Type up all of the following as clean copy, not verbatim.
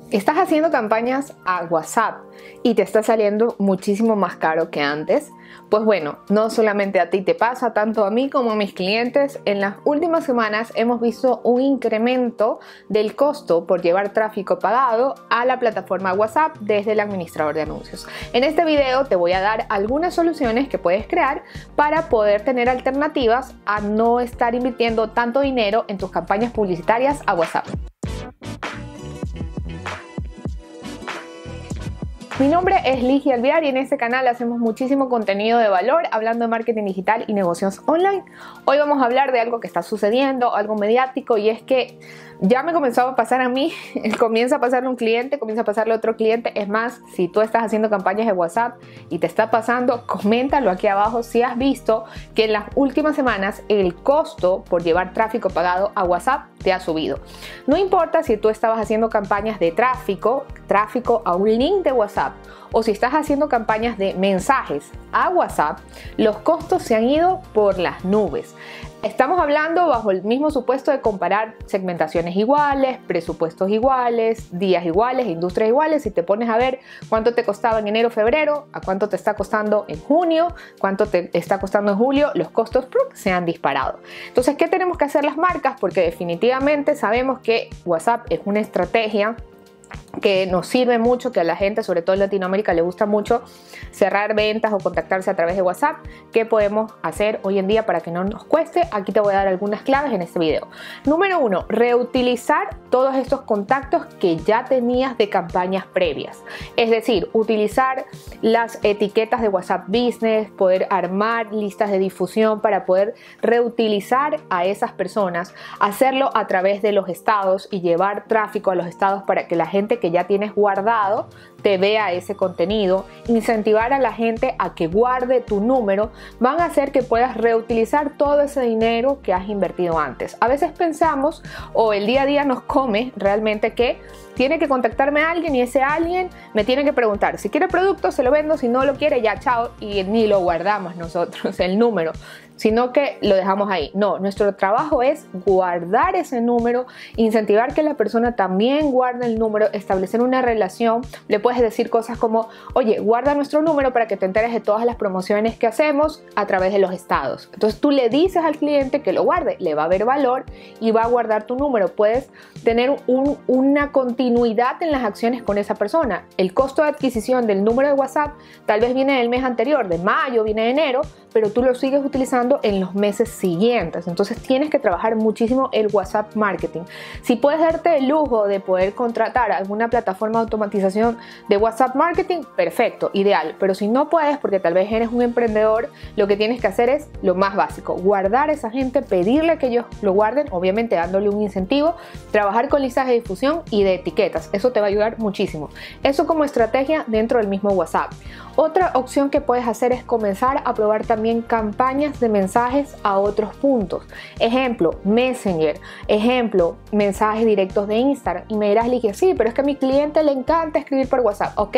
Estás haciendo campañas a WhatsApp y te está saliendo muchísimo más caro que antes. Pues bueno, no solamente a ti te pasa, tanto a mí como a mis clientes. En las últimas semanas hemos visto un incremento del costo por llevar tráfico pagado a la plataforma WhatsApp desde el administrador de anuncios. En este video te voy a dar algunas soluciones que puedes crear para poder tener alternativas a no estar invirtiendo tanto dinero en tus campañas publicitarias a WhatsApp. Mi nombre es Ligia Alvear y en este canal hacemos muchísimo contenido de valor hablando de marketing digital y negocios online. Hoy vamos a hablar de algo que está sucediendo, algo mediático, y es que ya me comenzó a pasar a mí, comienza a pasarle a un cliente, comienza a pasarle a otro cliente. Es más, si tú estás haciendo campañas de WhatsApp y te está pasando, coméntalo aquí abajo si has visto que en las últimas semanas el costo por llevar tráfico pagado a WhatsApp te ha subido. No importa si tú estabas haciendo campañas de tráfico a un link de WhatsApp, o si estás haciendo campañas de mensajes a WhatsApp, los costos se han ido por las nubes. Estamos hablando bajo el mismo supuesto de comparar segmentaciones iguales, presupuestos iguales, días iguales, industrias iguales. Si te pones a ver cuánto te costaba en enero, febrero, a cuánto te está costando en junio, cuánto te está costando en julio, los costos se han disparado. Entonces, ¿qué tenemos que hacer las marcas? Porque definitivamente sabemos que WhatsApp es una estrategia que nos sirve mucho, que a la gente, sobre todo en Latinoamérica, le gusta mucho cerrar ventas o contactarse a través de WhatsApp. ¿Qué podemos hacer hoy en día para que no nos cueste? Aquí te voy a dar algunas claves en este video. Número 1, reutilizar todos estos contactos que ya tenías de campañas previas. Es decir, utilizar las etiquetas de WhatsApp Business, poder armar listas de difusión para poder reutilizar a esas personas, hacerlo a través de los estados y llevar tráfico a los estados para que la gente que ya tienes guardado te vea ese contenido. Incentivar a la gente a que guarde tu número van a hacer que puedas reutilizar todo ese dinero que has invertido antes. A veces pensamos, o el día a día nos come realmente, que tiene que contactarme a alguien y ese alguien me tiene que preguntar si quiere producto, se lo vendo, si no lo quiere, ya chao, y ni lo guardamos nosotros el número, sino que lo dejamos ahí. No, nuestro trabajo es guardar ese número, incentivar que la persona también guarde el número, establecer una relación. Le puedes decir cosas como: oye, guarda nuestro número para que te enteres de todas las promociones que hacemos a través de los estados. Entonces tú le dices al cliente que lo guarde, le va a ver valor y va a guardar tu número. Puedes tener una continuidad en las acciones con esa persona. El costo de adquisición del número de WhatsApp tal vez viene del mes anterior, de mayo, viene de enero, pero tú lo sigues utilizando en los meses siguientes. Entonces tienes que trabajar muchísimo el WhatsApp marketing. Si puedes darte el lujo de poder contratar alguna plataforma de automatización de WhatsApp marketing, perfecto, ideal. Pero si no puedes, porque tal vez eres un emprendedor, lo que tienes que hacer es lo más básico: guardar a esa gente, pedirle que ellos lo guarden, obviamente dándole un incentivo, trabajar con listas de difusión y de etiquetas. Eso te va a ayudar muchísimo. Eso como estrategia dentro del mismo WhatsApp. Otra opción que puedes hacer es comenzar a probar también campañas de mensajes a otros puntos. Ejemplo, Messenger. Ejemplo, mensajes directos de Instagram. Y me dirás, Ligia, sí, pero es que a mi cliente le encanta escribir por WhatsApp. Ok,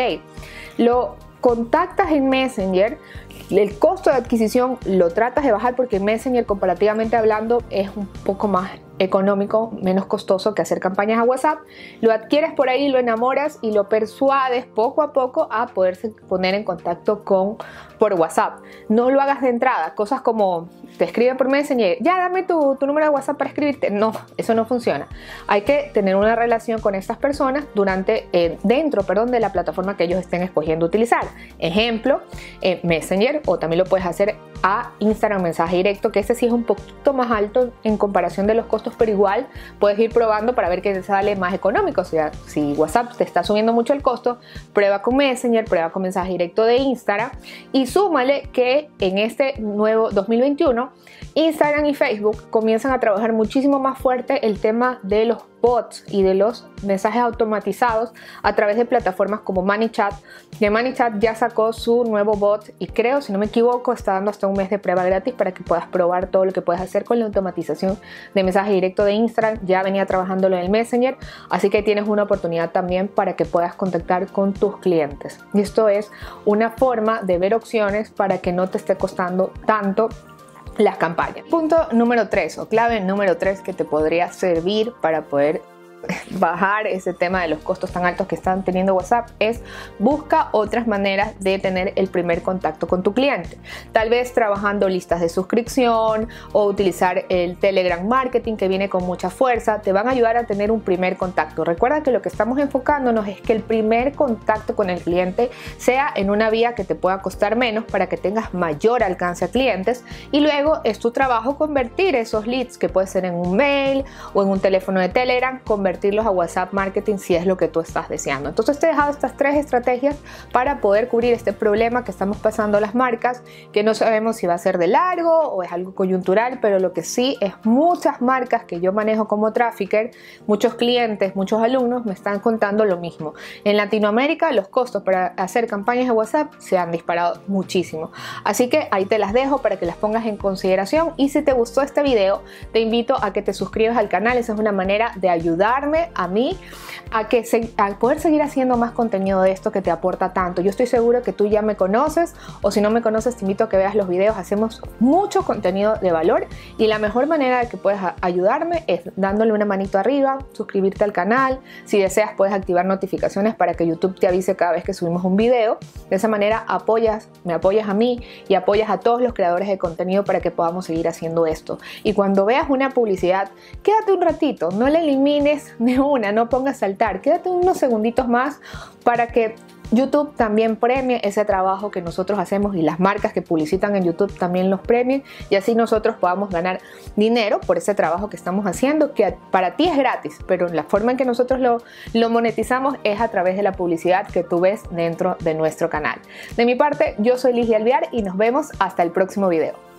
lo contactas en Messenger, el costo de adquisición lo tratas de bajar, porque Messenger, comparativamente hablando, es un poco más económico, menos costoso que hacer campañas a WhatsApp. Lo adquieres por ahí, lo enamoras y lo persuades poco a poco a poderse poner en contacto por WhatsApp. No lo hagas de entrada. Cosas como: te escriben por Messenger, ya dame tu número de WhatsApp para escribirte. No, eso no funciona. Hay que tener una relación con estas personas dentro de la plataforma que ellos estén escogiendo utilizar. Ejemplo, Messenger, o también lo puedes hacer a Instagram mensaje directo, que ese sí es un poquito más alto en comparación de los costos, pero igual puedes ir probando para ver qué te sale más económico. O sea, si WhatsApp te está subiendo mucho el costo, prueba con Messenger, prueba con mensaje directo de Instagram, y súmale que en este nuevo 2021 Instagram y Facebook comienzan a trabajar muchísimo más fuerte el tema de los bots y de los mensajes automatizados a través de plataformas como ManyChat. Que ManyChat ya sacó su nuevo bot y creo, si no me equivoco, está dando hasta un mes de prueba gratis para que puedas probar todo lo que puedes hacer con la automatización de mensaje directo de Instagram. Ya venía trabajándolo en el Messenger, así que tienes una oportunidad también para que puedas contactar con tus clientes. Y esto es una forma de ver opciones para que no te esté costando tanto las campañas. Punto número 3, o clave número 3, que te podría servir para poder bajar ese tema de los costos tan altos que están teniendo WhatsApp es busca otras maneras de tener el primer contacto con tu cliente. Tal vez trabajando listas de suscripción o utilizar el Telegram Marketing, que viene con mucha fuerza, te van a ayudar a tener un primer contacto. Recuerda que lo que estamos enfocándonos es que el primer contacto con el cliente sea en una vía que te pueda costar menos para que tengas mayor alcance a clientes, y luego es tu trabajo convertir esos leads, que puede ser en un mail o en un teléfono de Telegram, convertirlos a WhatsApp Marketing si es lo que tú estás deseando. Entonces te he dejado estas 3 estrategias para poder cubrir este problema que estamos pasando las marcas, que no sabemos si va a ser de largo o es algo coyuntural, pero lo que sí es muchas marcas que yo manejo como trafficker, muchos clientes, muchos alumnos me están contando lo mismo. En Latinoamérica los costos para hacer campañas de WhatsApp se han disparado muchísimo. Así que ahí te las dejo para que las pongas en consideración, y si te gustó este video te invito a que te suscribas al canal. Esa es una manera de ayudarme a mí a poder seguir haciendo más contenido de esto que te aporta tanto. Yo estoy seguro que tú ya me conoces, o si no me conoces te invito a que veas los videos. Hacemos mucho contenido de valor y la mejor manera de que puedes ayudarme es dándole una manito arriba, suscribirte al canal. Si deseas puedes activar notificaciones para que YouTube te avise cada vez que subimos un video. De esa manera me apoyas a mí y apoyas a todos los creadores de contenido para que podamos seguir haciendo esto. Y cuando veas una publicidad, quédate un ratito, no la elimines de una, no pongas saltar, quédate unos segunditos más para que YouTube también premie ese trabajo que nosotros hacemos y las marcas que publicitan en YouTube también los premien, y así nosotros podamos ganar dinero por ese trabajo que estamos haciendo, que para ti es gratis, pero la forma en que nosotros lo monetizamos es a través de la publicidad que tú ves dentro de nuestro canal. De mi parte, yo soy Ligia Alvear y nos vemos hasta el próximo video.